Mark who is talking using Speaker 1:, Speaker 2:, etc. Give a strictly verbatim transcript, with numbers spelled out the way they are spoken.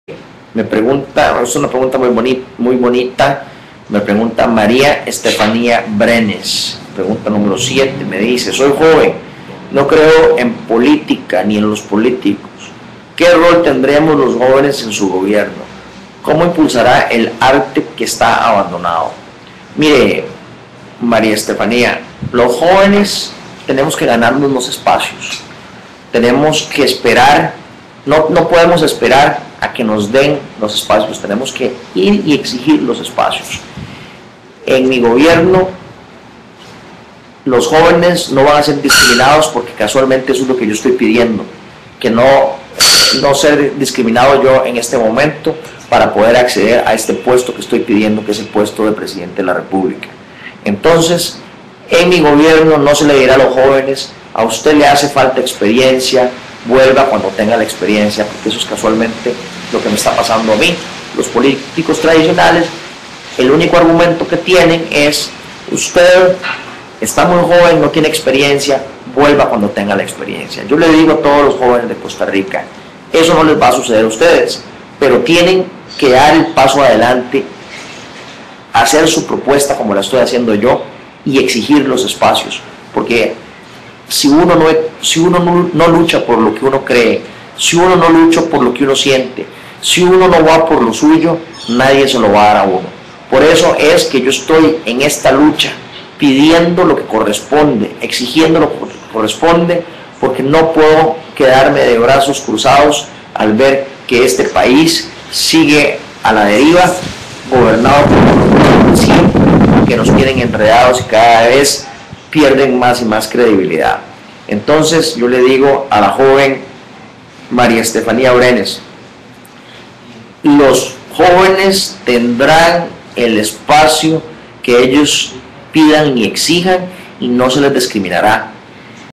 Speaker 1: Me pregunta, es una pregunta muy bonita, muy bonita, me pregunta María Estefanía Brenes, pregunta número siete, me dice, soy joven, no creo en política ni en los políticos. ¿Qué rol tendremos los jóvenes en su gobierno? ¿Cómo impulsará el arte que está abandonado? Mire, María Estefanía, los jóvenes tenemos que ganarnos los espacios, tenemos que esperar, no, no podemos esperar a que nos den los espacios, tenemos que ir y exigir los espacios. En mi gobierno, los jóvenes no van a ser discriminados porque casualmente eso es lo que yo estoy pidiendo, que no, no ser discriminado yo en este momento para poder acceder a este puesto que estoy pidiendo, que es el puesto de presidente de la República. Entonces, en mi gobierno no se le dirá a los jóvenes, a usted le hace falta experiencia, vuelva cuando tenga la experiencia, porque eso es casualmente lo que me está pasando a mí. Los políticos tradicionales, el único argumento que tienen es, usted está muy joven, no tiene experiencia, vuelva cuando tenga la experiencia. Yo le digo a todos los jóvenes de Costa Rica, eso no les va a suceder a ustedes, pero tienen que dar el paso adelante, hacer su propuesta como la estoy haciendo yo y exigir los espacios, porque si uno no, si uno no, no lucha por lo que uno cree, si uno no lucha por lo que uno siente, si uno no va por lo suyo, nadie se lo va a dar a uno. Por eso es que yo estoy en esta lucha, pidiendo lo que corresponde, exigiendo lo que corresponde, porque no puedo quedarme de brazos cruzados al ver que este país sigue a la deriva, gobernado por los siempre, que nos tienen enredados y cada vez pierden más y más credibilidad. Entonces yo le digo a la joven María Estefanía Brenes, los jóvenes tendrán el espacio que ellos pidan y exijan y no se les discriminará.